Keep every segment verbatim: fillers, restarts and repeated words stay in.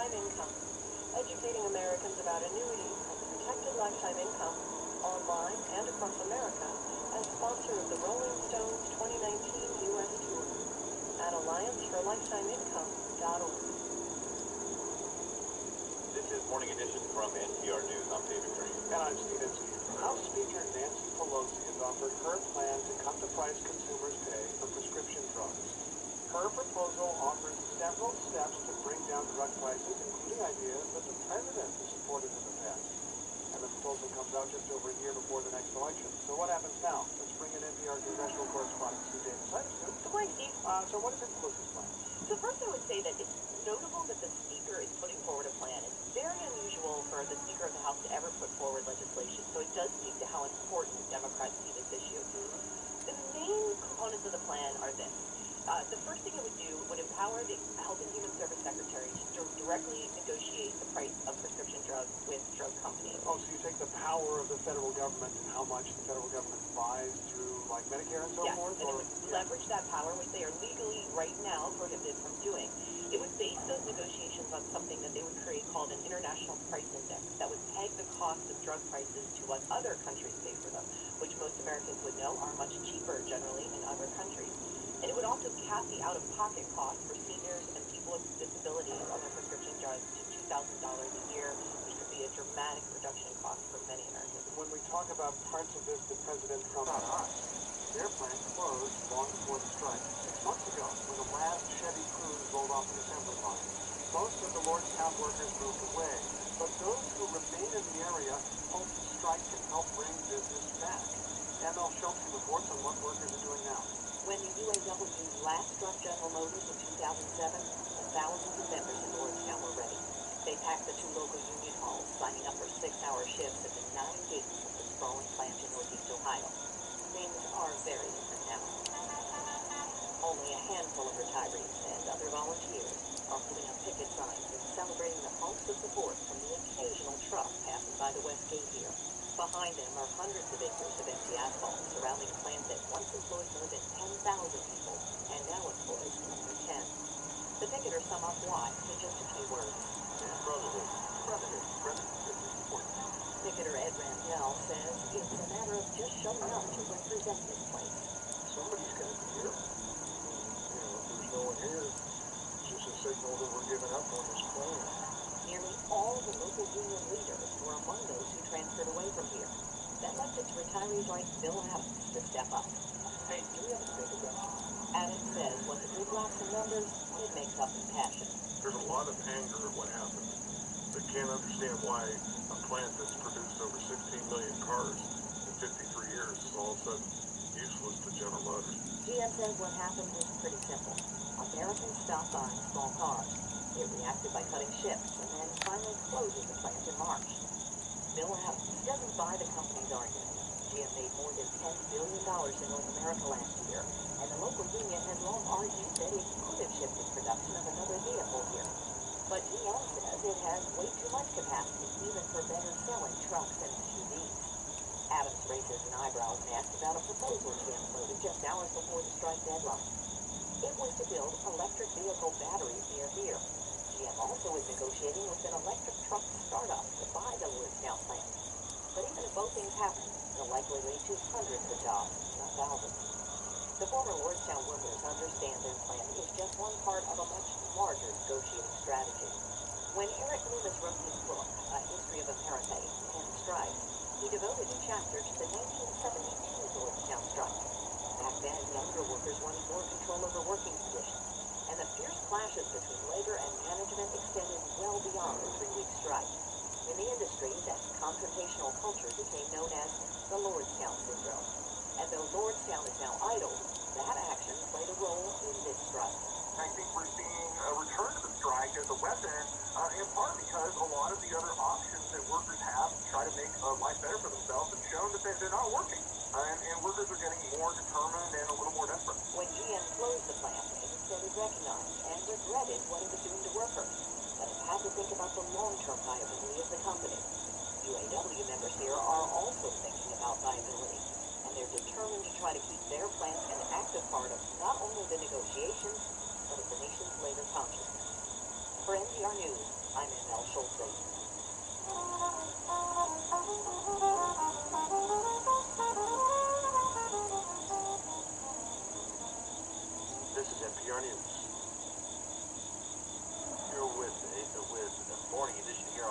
lifetime income, educating Americans about annuities and protected lifetime income online and across America as sponsor of the Rolling Stones twenty nineteen U S Tour at alliance for lifetime income dot org. This is Morning Edition from N P R News. I'm David Green. And I'm Stephen Steve. House Speaker Nancy Pelosi has offered her plan to cut the price consumers pay for prescription drugs. Her proposal offers several steps to bring down drug prices, including ideas that the president has supported in the past. And the proposal comes out just over a year before the next election. So what happens now? Let's bring in N P R congressional correspondent Sue Davis. Hi, Sue. Good morning, Steve. Uh, so what is in Pelosi's plan? So first I would say that it's notable that the Speaker is putting forward a plan. It's very unusual for the Speaker of the House to ever put forward legislation, so it does speak to how important Democrats see this issue. The main components of the plan are this. Uh, the first thing it would do would empower the Health and Human Service Secretary to directly negotiate the price of prescription drugs with drug companies. Oh, so you take the power of the federal government and how much the federal government buys through, like, Medicare and so yes, forth? and Or, it would yeah. leverage that power, which they are legally right now prohibited from doing. It would base those negotiations on something that they would create called an international price index that would peg the cost of drug prices to what other countries pay for them, which most Americans would know are much cheaper generally in other countries. And it would also cap the out-of-pocket costs for seniors and people with disabilities on their prescription drugs to two thousand dollars a year, which could be a dramatic reduction in cost for many Americans. When we talk about parts of this that President Trump not us, their plan closed long before the strike. Six months ago, when the last Chevy Cruze rolled off the assembly line, most of the Lordstown workers moved away, but those who remain in the area hope the strike can help bring business back. M L Schulte reports on what workers are doing now. When the U A W last struck General Motors in two thousand seven, thousands of members in Lordstown were ready. They packed the two local union halls, signing up for six-hour shifts at the nine gates of the sprawling plant in Northeast Ohio. Things are very different now. Only a handful of retirees and other volunteers are putting up picket signs and celebrating the honks of support from the occasional truck passing by the west gate here. Behind them are hundreds of acres of empty asphalt surrounding a plant that once employed more than ten thousand people and now employs only ten. The picketers sum up why in just a few words. Brotherhood. Brotherhood. Brotherhood is important. Picketer Ed Randell says it's a matter of just showing up to represent this place. Somebody's got to be here. You know, if there's no one here, it's just a signal that we're giving up on this plan. Nearly all the local union leaders were among those who transferred away from here. That left it to retirees like Bill Adams to step up. Hey, do we have a speaker yet? Adams says when the grid lacks in numbers, it makes up in passion. There's a lot of anger at what happened. They can't understand why a plant that's produced over sixteen million cars in fifty-three years is all of a sudden useless to General Motors. G M says what happened was pretty simple. Americans stopped buying small cars. It reacted by cutting shifts and then finally closing the plant in March. Bill Adams doesn't buy the company's argument. G M made more than ten billion dollars in North America last year, and the local union has long argued that it could have shifted production of another vehicle here. But G M says it has way too much capacity, even for better-selling trucks and S U Vs. Adams raises an eyebrow when asked about a proposal G M floated just hours before the strike deadline. It was to build electric vehicle batteries near here. G M also is negotiating with an electric truck startup to buy the Lordstown plant. But even if both things happen, they'll likely lead to hundreds of jobs, not thousands. The former Lordstown workers understand their plan is just one part of a much larger negotiating strategy. When Eric Loomis wrote his book, A History of America in Ten Strikes, he devoted a chapter to the nineteen seventy-two Lordstown strike. Back then, younger workers wanted more control over working conditions, and the fierce clashes between labor and management extended well beyond the three-week strike. In the industry, that confrontational culture became known as the Lordstown Syndrome. And though Lordstown is now idle, that action played a role in this strike. I think we're seeing a return to the strike as a weapon, uh, in part because a lot of the other options that workers have to try to make uh, life better for themselves have shown that they, they're not working. Uh, and, and workers are getting more determined and a little more desperate. When G M closed the plant, Amy said it recognized and regretted what it was doing to workers, but it had to think about the long-term viability of the company. U A W members here are also thinking about viability, and they're determined to try to keep their plant an active part of not only the negotiations, but of the nation's labor consciousness. For N P R News, I'm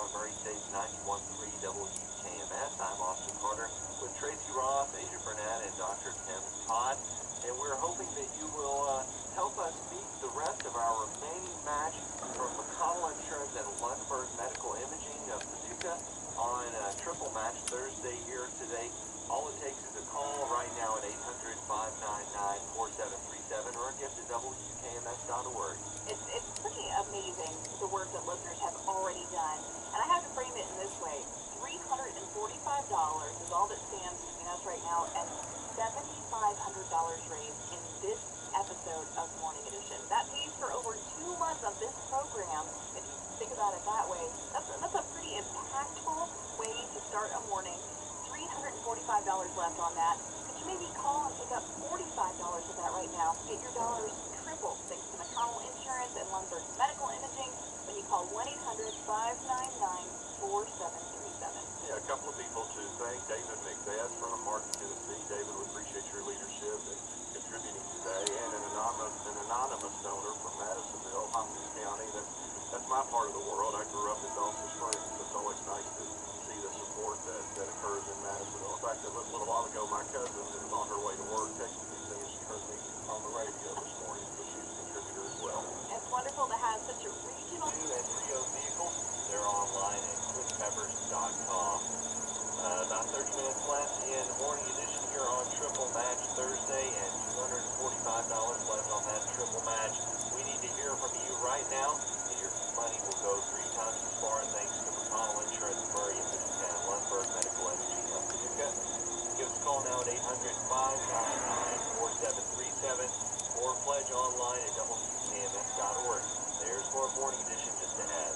on Murray State's ninety-one point three W K M S. I'm Austin Carter with Tracy Roth, Asia Burnett, and Doctor Tim Todd. And we're hoping that you will uh, help us beat the rest of our remaining match from McConnell Insurance and Lundberg Medical Imaging of Paducah on uh, triple match Thursday here today. All it takes is a call right now at eight hundred, five nine nine, four seven three seven or a gift at W K M S dot org. It's, it's pretty amazing the work that listeners have already done. And I have to frame it in this way. three hundred forty-five dollars is all that stands between us right now, and seven thousand five hundred dollars raised in this episode of Morning Edition. That pays for over two months of this program. If you think about it that way, that's a, that's a pretty impactful way to start a morning. three hundred forty-five dollars left on that. Could you maybe call and pick up forty-five dollars of that right now? Get your dollars tripled thanks to McConnell Insurance and Lundberg Medical Imaging when you call one eight hundred, five nine nine, four seven three seven. Yeah, a couple of people to thank. David McBeth from Martin, Tennessee. David, we appreciate your leadership and contributing today. And an anonymous, an anonymous donor from Madisonville, Hopkins County. That's, that's my part of the world. I grew up in Dawson Springs. It's always nice to see the support that, that occurs in Madisonville. In fact, a little, little while ago, my cousin who was on her way to work texted me saying she heard me on the radio this morning, so she's a contributor as well. It's wonderful to have such a regional... New and Rio vehicles, they're online at quick peppers dot com. Uh, about thirty minutes left in Morning Edition here on Triple Match Thursday, and two hundred forty-five dollars left on that triple match. We need to hear from you right now. Your money will go three times as far thanks to McConnell Insurance, Murray, and Lundberg Medical Imaging of Paducah. Give us a call now at eight hundred, five nine nine, four seven three seven or pledge online at W K M S dot org. There's more Morning Edition just ahead.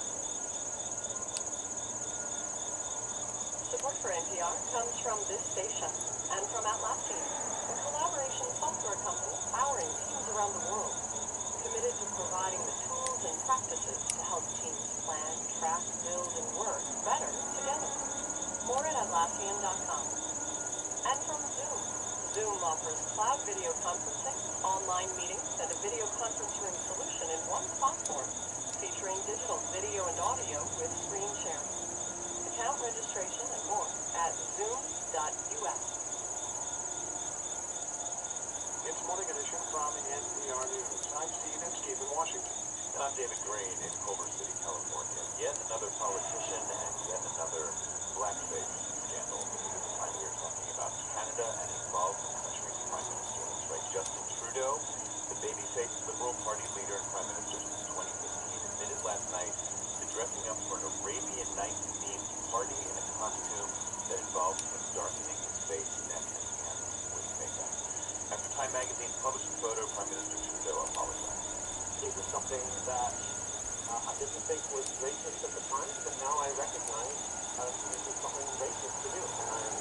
Support for N P R comes from this station and from Atlassian, a collaboration software company powering teams around the world, committed to providing the tools and practices to help teams plan, track, build, and work better together. More at Atlassian dot com. And from Zoom. Zoom offers cloud video conferencing, online meetings, and a video conference room solution in one platform, featuring digital video and audio with screen sharing. Account registration and more at zoom dot U S. It's Morning Edition from N P R News. I'm Steve Inskeep in Washington. And I'm David Green in Culver City, California. Yet another politician and yet another blackface scandal. This time we are talking about Canada and involved the country's Prime Minister. That's right, Justin Trudeau, the baby-faced Liberal Party leader and Prime Minister since twenty fifteen, admitted last night to dressing up for an Arabian Nights-themed party in a costume that involved him darkening his face, neck, and hands with makeup. After Time magazine published the photo, Prime Minister Trudeau apologized. It was something that uh, I didn't think was racist at the time, but now I recognize uh, this is something racist to do. And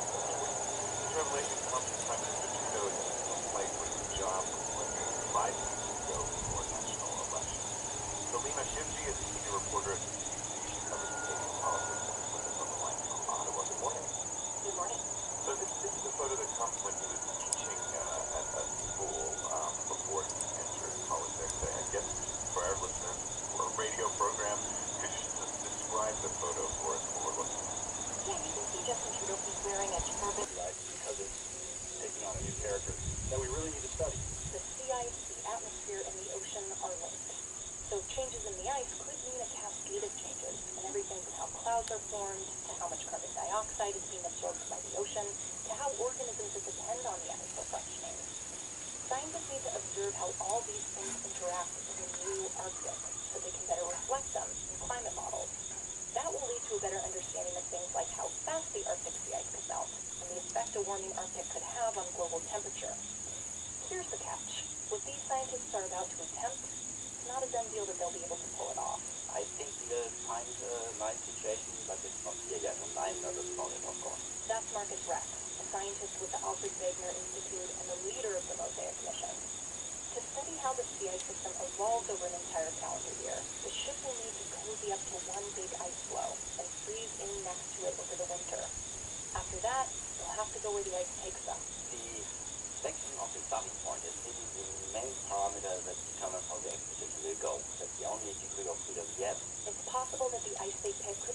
This revelation comes from Prime Minister Trudeau as he's on play for his job when five weeks to go before national elections. Salima Shivji is a senior reporter at the B B C. She covers Canadian politics and is with us on the line from Ottawa. Good morning. Good morning. So this, this is a photo that comes when he was teaching uh, at a school um, before he entered politics. I guess for our listeners, for a radio program, could you just describe the photo for us when we're looking at it? Yeah, you can see Justin Trudeau, he's wearing a turban. because it's taking on a new character that we really need to study. The sea ice, the atmosphere, and the ocean are linked. So changes in the ice could mean a cascade of changes, and everything from how clouds are formed, to how much carbon dioxide is being absorbed by the ocean, to how organisms that depend on the ice are functioning. Scientists need to observe how all these things interact in the new Arctic, so they can better reflect them in climate models. That will lead to a better understanding of things like how fast the Arctic sea ice could melt, and the effect a warming Arctic could have on global temperature. Here's the catch. What these scientists are about to attempt, it's not a done deal that they'll be able to pull it off. I think we will find a nice situation, but it's not here yet, and I'm nervous about it, of course. That's Marcus Rex, a scientist with the Alfred Wegener Institute and the leader of the Mosaic mission. To study how the sea ice system evolved over an entire calendar year, the ship will need to cozy up to one big ice floe and freeze in next to it over the winter. After that, they'll have to go where the ice takes them. The section of the starting point is really the main parameter that determines how the expedition will go. That's the only degree of freedom yet. It's possible that the ice they pick could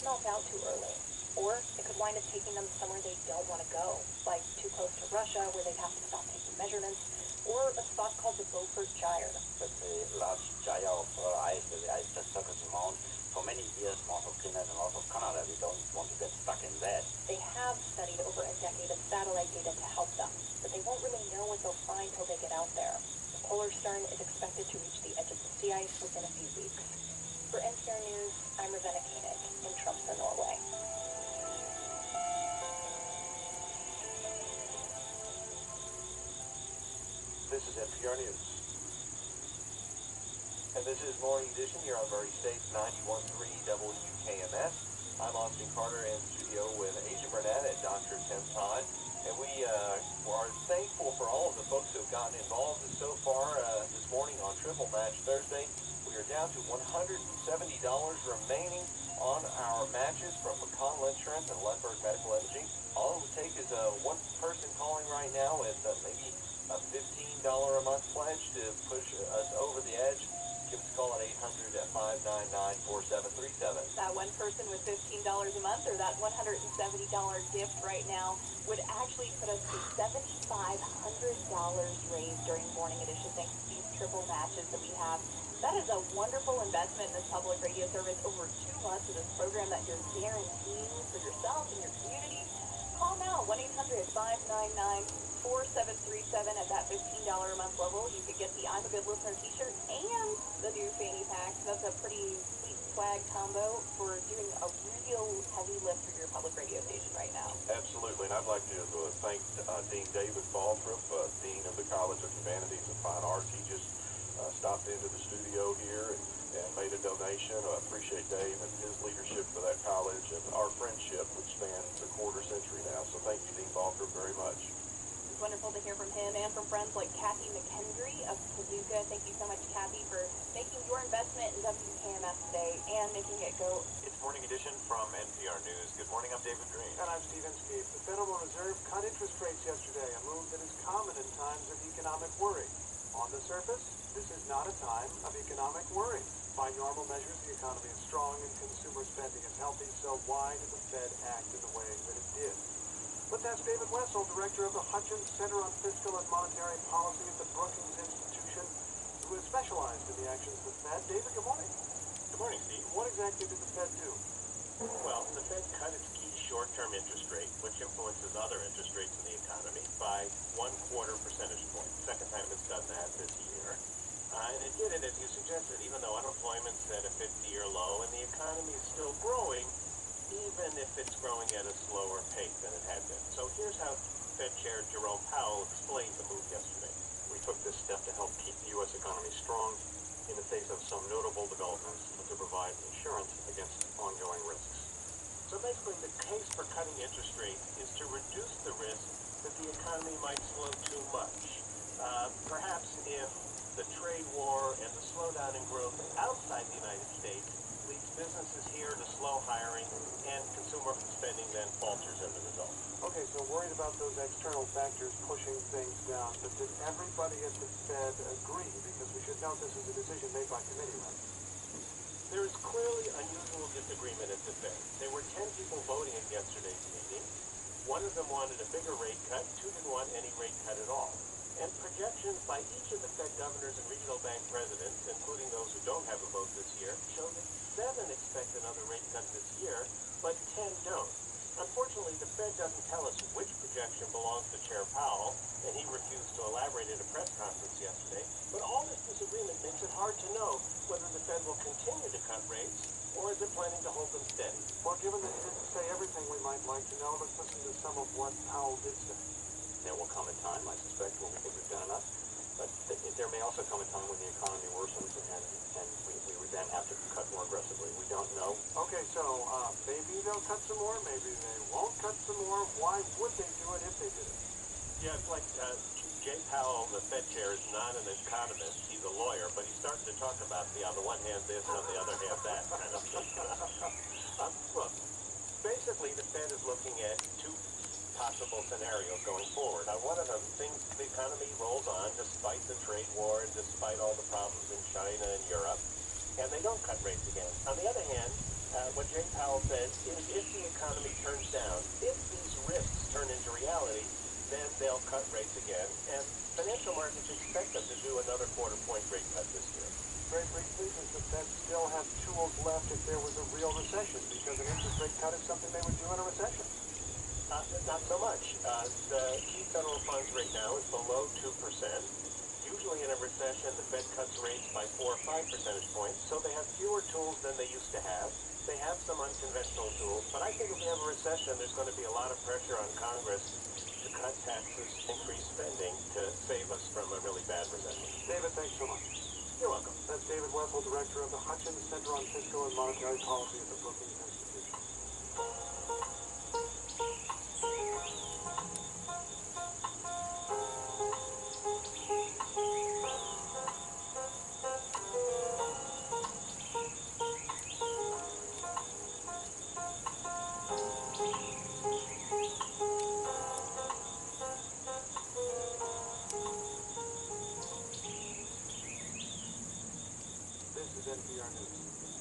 melt out too early. Or it could wind up taking them somewhere they don't want to go, like too close to Russia where they'd have to stop taking measurements, or a spot called the Beaufort Gyre. That's a large gyre of uh, ice, the ice that circles around for many years north of Greenland and north of Canada. We don't want to get stuck in that. They have studied over a decade of satellite data to help them, but they won't really know what they'll find till they get out there. The polar stern is expected to reach the edge of the sea ice within a few weeks. For N P R News, I'm Ravenna Koenig in Tromsø, Norway. This is N P R News. And this is Morning Edition here on Very Safe ninety-one point three W K M S. I'm Austin Carter in studio with Asia Burnett at Doctor Tim Todd. And we uh, are thankful for all of the folks who have gotten involved so far uh, this morning on Triple Match Thursday. We are down to one hundred seventy dollars remaining on our matches from Pecan Insurance and Lundberg Medical Imaging. All it would take is uh, one person calling right now with uh, maybe a fifteen dollars a month pledge to push us over the edge. Give us a call at eight hundred, five nine nine, four seven three seven. That one person with fifteen dollars a month or that one hundred seventy dollars gift right now would actually put us to seven thousand five hundred dollars raised during Morning Edition thanks to these triple matches that we have. That is a wonderful investment in this public radio service over two months of this program that you're guaranteeing for yourself and your community. Call now, one eight hundred, five nine nine, four seven three seven at that fifteen dollars a month level. You could get the I'm a Good Listener t-shirt and the new fanny pack. That's a pretty sweet swag combo for doing a real heavy lift for your public radio station right now. Absolutely, and I'd like to uh, thank uh, Dean David Balthrop, uh, Dean of the College of Humanities and Fine Arts. He just uh, stopped into the studio here and, and made a donation. I appreciate Dave and his leadership for that college and our friendship, which spans a quarter century now. So thank you, Dean Balthrop, very much. It's wonderful to hear from him and from friends like Kathy McKendry of Paducah. Thank you so much, Kathy, for making your investment in W K M S today and making it go. It's Morning Edition from N P R News. Good morning, I'm David Green. And I'm Stephen Skeet. The Federal Reserve cut interest rates yesterday, a move that is common in times of economic worry. On the surface, this is not a time of economic worry. By normal measures, the economy is strong and consumer spending is healthy, so why did the Fed act in the way that it did? Let's ask David Wessel, director of the Hutchins Center on Fiscal and Monetary Policy at the Brookings Institution, who is specialized in the actions of the Fed. David, good morning. Good morning, Steve. What exactly did the Fed do? Well, the Fed cut its key short-term interest rate, which influences other interest rates in the economy, by one quarter percentage point. Second time it's done that this year. Uh, and it did it, as you suggested, even though unemployment's at a fifty-year low and the economy is still growing, even if it's growing at a slower pace than it had been. So here's how Fed Chair Jerome Powell explained the move yesterday. We took this step to help keep the U S economy strong in the face of some notable developments and to provide insurance against ongoing risks. So basically the case for cutting interest rates is to reduce the risk that the economy might slow too much. Uh, perhaps if the trade war and the slowdown in growth outside the United States leads businesses here to slow hiring and consumer spending then falters as a result. Okay, so worried about those external factors pushing things down, but did everybody at the Fed agree? Because we should note this is a decision made by committee, right? There is clearly unusual disagreement at the Fed. There were ten people voting at yesterday's meeting. One of them wanted a bigger rate cut, two didn't want any rate cut at all. And projections by each of the Fed governors and regional bank presidents, including those who don't have a vote this year, show that seven expect another rate cut this year, but ten don't. Unfortunately, the Fed doesn't tell us which projection belongs to Chair Powell, and he refused to elaborate at a press conference yesterday. But all this disagreement makes it hard to know whether the Fed will continue to cut rates, or is it planning to hold them steady? Well, given that he didn't say everything we might like to know, let's listen to some of what Powell did say. There will come a time, I suspect, when we think we've done enough, but th there may also come a time when the economy worsens and, and we, we would then have to cut more aggressively. We don't know. Okay, so uh, maybe they'll cut some more, maybe they won't cut some more. Why would they do it if they did it? Yeah, it's like uh, Jay Powell, the Fed chair, is not an economist. He's a lawyer, but he's starting to talk about the on the one hand this and on the other hand that kind of thing. uh, look, basically the Fed is looking at two possible scenarios going forward. On one of them, things, the economy rolls on despite the trade war and despite all the problems in China and Europe, and they don't cut rates again. On the other hand, uh, what Jay Powell says is if the economy turns down, if these risks turn into reality, then they'll cut rates again, and financial markets expect them to do another quarter point rate cut this year. Very briefly, does the Fed still have tools left if there was a real recession? Because an interest rate cut is something they would do in a recession. Uh, not so much. Uh, the key federal funds rate now is below two percent. Usually in a recession, the Fed cuts rates by four or five percentage points, so they have fewer tools than they used to have. They have some unconventional tools, but I think if we have a recession, there's going to be a lot of pressure on Congress to cut taxes, increase spending to save us from a really bad recession. David, thanks so much. You're welcome. That's David Wessel, Director of the Hutchins Center on Fiscal and Monetary Policy at the Brookings Institution. This is N P R News.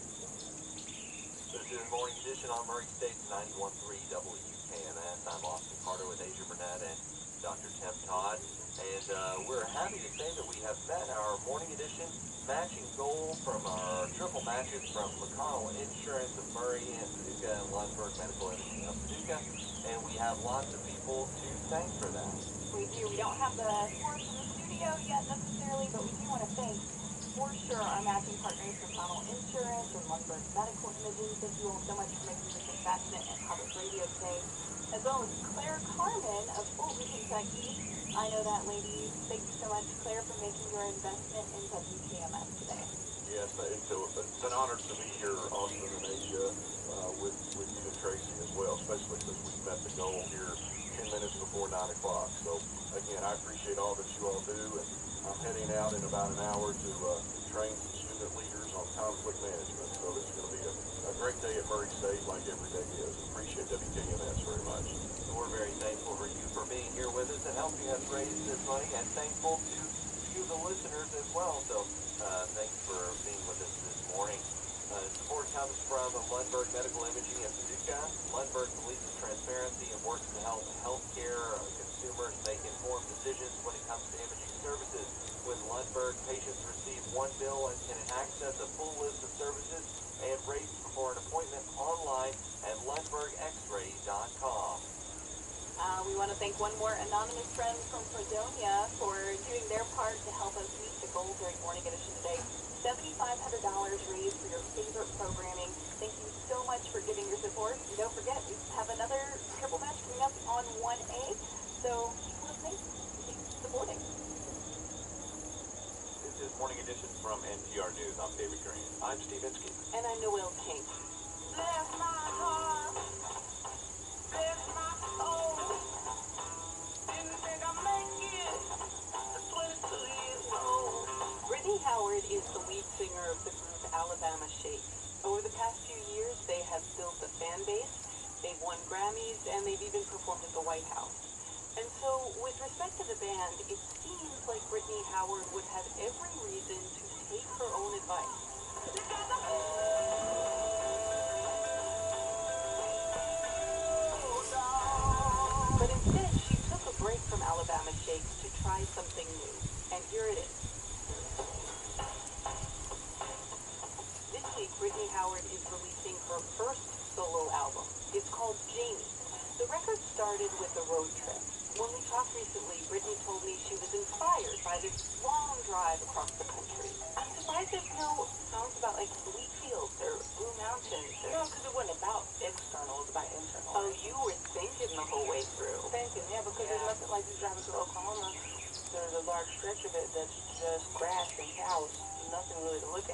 This is Morning Edition on Murray State's ninety-one point three W K M S. I'm Austin Carter with Asia Burnett and Doctor Tim Todd. And uh, we're happy to say that we have met our Morning Edition matching goal from our triple matches from McConnell Insurance of Murray and Paducah and Lundberg Medical Imaging of Paducah. And we have lots of people to thank for that. We do. We don't have the scores from the studio yet necessarily, but we do want to thank for sure our matching partners, McConnell Insurance and Lundberg Medical Imaging. Thank you all so much for making this a passionate and public radio today, as well as Claire Carmen of Fulton, Kentucky. I know that lady. Thank you so much, Claire, for making your investment in W K M S today. Yes, it's, a, it's an honor to be here, Austin and Asia, uh, with, with you and Tracy as well, especially since we've met the goal here ten minutes before nine o'clock. So, again, I appreciate all that you all do, and I'm heading out in about an hour to uh, train some student leaders on conflict management. So it's going to be a, a great day at Murray State, like every day is. Appreciate W K M S very much. So we're very thankful for you for being here with us and helping us raise this money, and thankful to you, the listeners, as well. So uh, thanks for being with us this morning. Uh, support comes from Lundberg Medical Imaging at Paducah. Lundberg believes in transparency and works to help healthcare consumers make informed decisions when it comes to imaging services. With Lundberg, patients receive one bill and can access a full list of services and rates before an appointment online at lundberg x ray dot com. Uh, we want to thank one more anonymous friend from Fredonia for doing their part to help us meet the goal during Morning Edition today. seventy-five hundred dollars raised for your favorite programming. Thank you so much for giving your support. And don't forget, we have another triple match coming up on one A. So keep listening, keep supporting. This is Morning Edition from N P R News. I'm David Green. I'm Steve Inskeep. And I'm Noelle King. Bless my heart, bless my soul. Didn't think I'd make it at twenty-two years old. Brittany Howard is the lead singer of the group Alabama Shakes. Over the past few years, they have built a fan base, they've won Grammys, and they've even performed at the White House. And so, with respect to the band, it seems like Brittany Howard would have every reason to take her own advice. But instead, she took a break from Alabama Shakes to try something new. And here it is. This week, Brittany Howard is releasing her first solo album. It's called Jamie. The record started with a road trip. When we talked recently, Brittany told me she was inspired by this long drive across the country. I'm surprised there's no songs about, like, wheat fields or Blue Mountains. Or... No, because it wasn't about external, it was about internal. Oh, you were thinking the whole way through. Thinking, yeah, because Yeah. there's nothing like you driving through Oklahoma. There's a large stretch of it that's just grass and cows. Nothing really to look at.